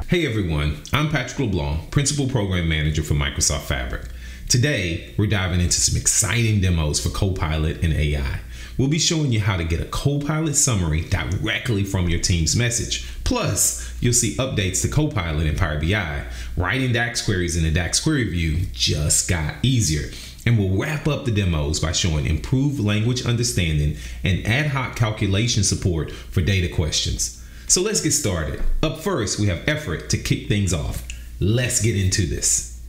Hey everyone, I'm Patrick LeBlanc, Principal Program Manager for Microsoft Fabric. Today, we're diving into some exciting demos for Copilot and AI. We'll be showing you how to get a Copilot summary directly from your team's message. Plus, you'll see updates to Copilot in Power BI. Writing DAX queries in the DAX query view just got easier. And we'll wrap up the demos by showing improved language understanding and ad hoc calculation support for data questions. So let's get started. Up first, we have Efrat to kick things off. Let's get into this.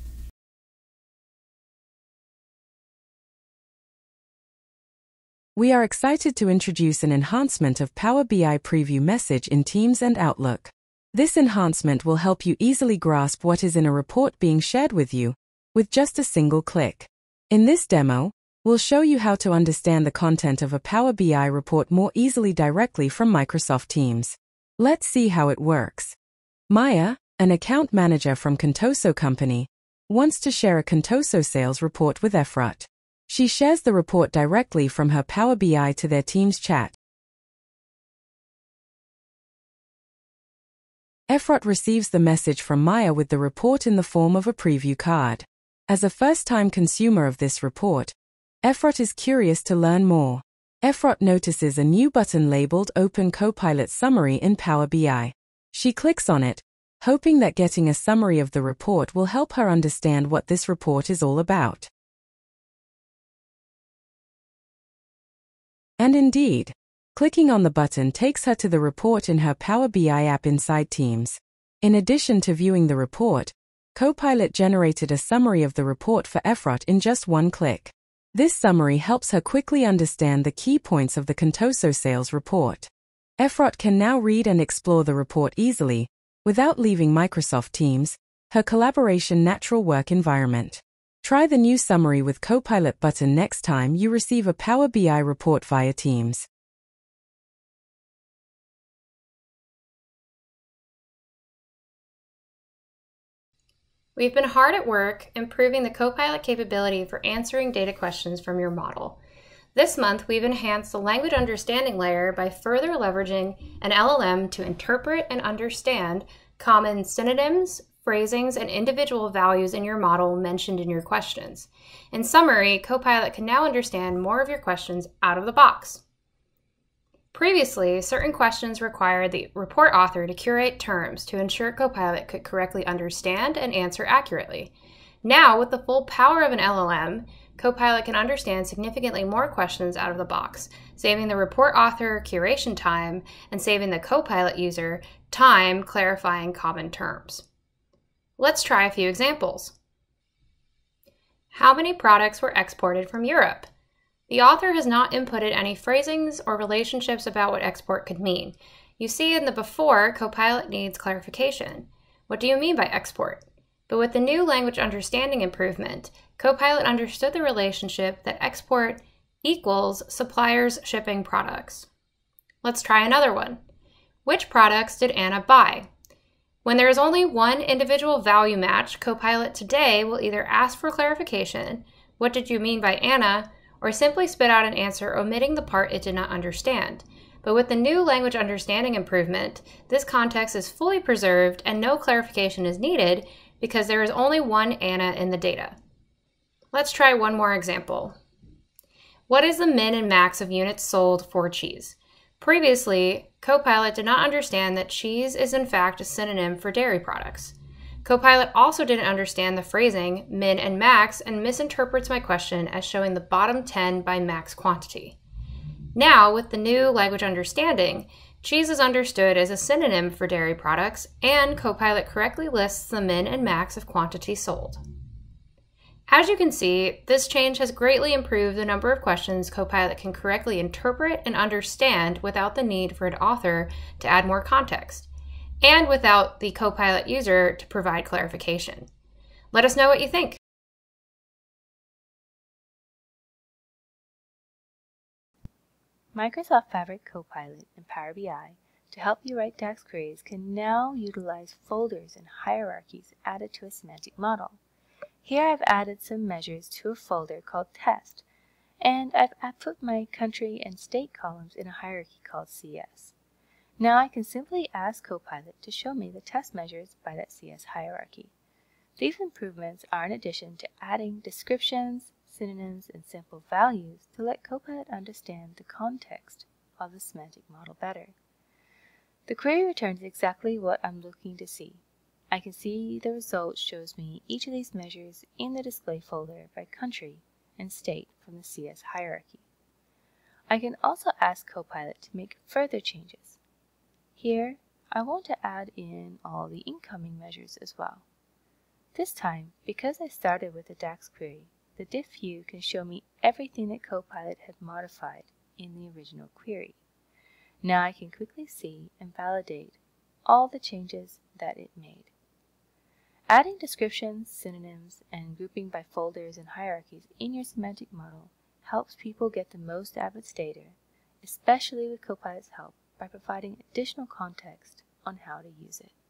We are excited to introduce an enhancement of Power BI Preview message in Teams and Outlook. This enhancement will help you easily grasp what is in a report being shared with you, with just a single click. In this demo, we'll show you how to understand the content of a Power BI report more easily directly from Microsoft Teams. Let's see how it works. Maya, an account manager from Contoso Company, wants to share a Contoso sales report with Efrat. She shares the report directly from her Power BI to their Teams chat. Efrat receives the message from Maya with the report in the form of a preview card. As a first-time consumer of this report, Efrat is curious to learn more. Efrat notices a new button labeled Open Copilot Summary in Power BI. She clicks on it, hoping that getting a summary of the report will help her understand what this report is all about. And indeed, clicking on the button takes her to the report in her Power BI app inside Teams. In addition to viewing the report, Copilot generated a summary of the report for Efrat in just one click. This summary helps her quickly understand the key points of the Contoso sales report. Efrat can now read and explore the report easily, without leaving Microsoft Teams, her collaboration natural work environment. Try the new summary with Copilot button next time you receive a Power BI report via Teams. We've been hard at work improving the Copilot capability for answering data questions from your model. This month, we've enhanced the language understanding layer by further leveraging an LLM to interpret and understand common synonyms, phrasings, and individual values in your model mentioned in your questions. In summary, Copilot can now understand more of your questions out of the box. Previously, certain questions required the report author to curate terms to ensure Copilot could correctly understand and answer accurately. Now, with the full power of an LLM, Copilot can understand significantly more questions out of the box, saving the report author curation time and saving the Copilot user time clarifying common terms. Let's try a few examples. How many products were exported from Europe? The author has not inputted any phrasings or relationships about what export could mean. You see in the before, Copilot needs clarification. What do you mean by export? But with the new language understanding improvement, Copilot understood the relationship that export equals suppliers shipping products. Let's try another one. Which products did Anna buy? When there is only one individual value match, Copilot today will either ask for clarification, what did you mean by Anna, or simply spit out an answer omitting the part it did not understand. But with the new language understanding improvement, this context is fully preserved and no clarification is needed because there is only one Anna in the data. Let's try one more example. What is the min and max of units sold for cheese? Previously, Copilot did not understand that cheese is in fact a synonym for dairy products. Copilot also didn't understand the phrasing min and max and misinterprets my question as showing the bottom 10 by max quantity. Now, with the new language understanding, cheese is understood as a synonym for dairy products, and Copilot correctly lists the min and max of quantity sold. As you can see, this change has greatly improved the number of questions Copilot can correctly interpret and understand without the need for an author to add more context, and without the Copilot user to provide clarification. Let us know what you think. Microsoft Fabric Copilot and Power BI to help you write DAX queries can now utilize folders and hierarchies added to a semantic model. Here I've added some measures to a folder called Test, and I've put my country and state columns in a hierarchy called CS. Now I can simply ask Copilot to show me the test measures by that CS hierarchy. These improvements are in addition to adding descriptions, synonyms, and simple values to let Copilot understand the context of the semantic model better. The query returns exactly what I'm looking to see. I can see the result shows me each of these measures in the display folder by country and state from the CS hierarchy. I can also ask Copilot to make further changes. Here, I want to add in all the incoming measures as well. This time, because I started with a DAX query, the diff view can show me everything that Copilot had modified in the original query. Now I can quickly see and validate all the changes that it made. Adding descriptions, synonyms, and grouping by folders and hierarchies in your semantic model helps people get the most out of its data, especially with Copilot's help by providing additional context on how to use it.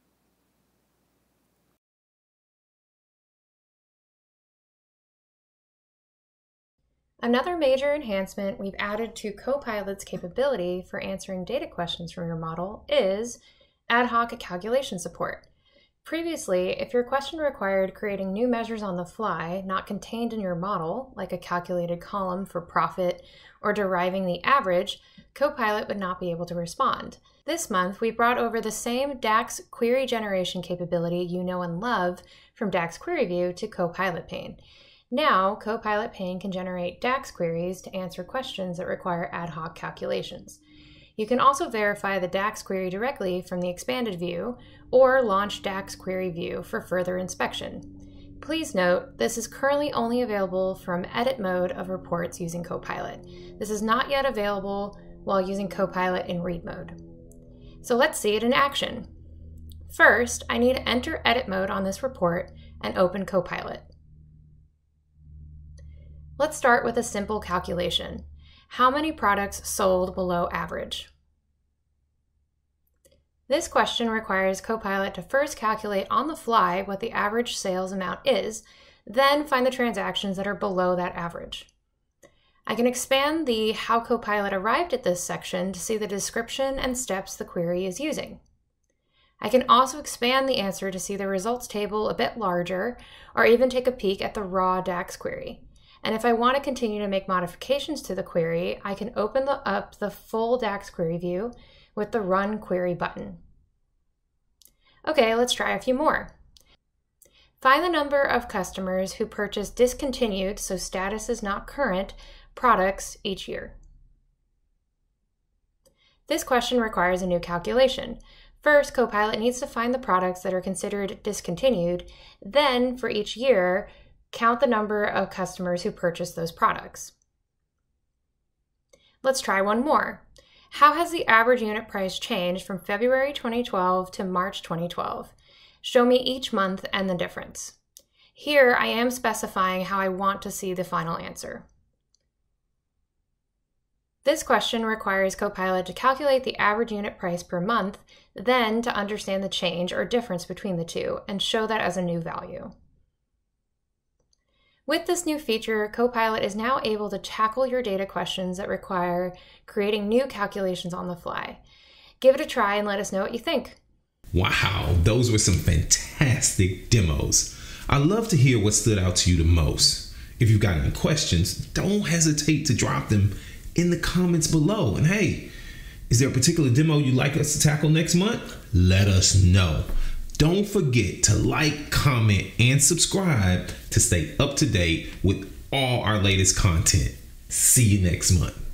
Another major enhancement we've added to Copilot's capability for answering data questions from your model is ad hoc calculation support. Previously, if your question required creating new measures on the fly, not contained in your model, like a calculated column for profit or deriving the average, Copilot would not be able to respond. This month, we brought over the same DAX query generation capability you know and love from DAX Query View to Copilot pane. Now, Copilot pane can generate DAX queries to answer questions that require ad hoc calculations. You can also verify the DAX query directly from the expanded view or launch DAX Query View for further inspection. Please note, this is currently only available from edit mode of reports using Copilot. This is not yet available while using Copilot in read mode. So let's see it in action. First, I need to enter edit mode on this report and open Copilot. Let's start with a simple calculation. How many products sold below average? This question requires Copilot to first calculate on the fly what the average sales amount is, then find the transactions that are below that average. I can expand the How Copilot Arrived at This section to see the description and steps the query is using. I can also expand the answer to see the results table a bit larger, or even take a peek at the raw DAX query. And if I want to continue to make modifications to the query, I can open up the full DAX query view with the Run Query button. Okay, let's try a few more. Find the number of customers who purchased discontinued, so status is not current, products each year. This question requires a new calculation. First, Copilot needs to find the products that are considered discontinued, then for each year, count the number of customers who purchased those products. Let's try one more. How has the average unit price changed from February 2012 to March 2012? Show me each month and the difference. Here I am specifying how I want to see the final answer. This question requires Copilot to calculate the average unit price per month, then to understand the change or difference between the two and show that as a new value. With this new feature, Copilot is now able to tackle your data questions that require creating new calculations on the fly. Give it a try and let us know what you think. Wow, those were some fantastic demos. I'd love to hear what stood out to you the most. If you've got any questions, don't hesitate to drop them in the comments below. And hey, is there a particular demo you'd like us to tackle next month? Let us know. Don't forget to like, comment, and subscribe to stay up to date with all our latest content. See you next month.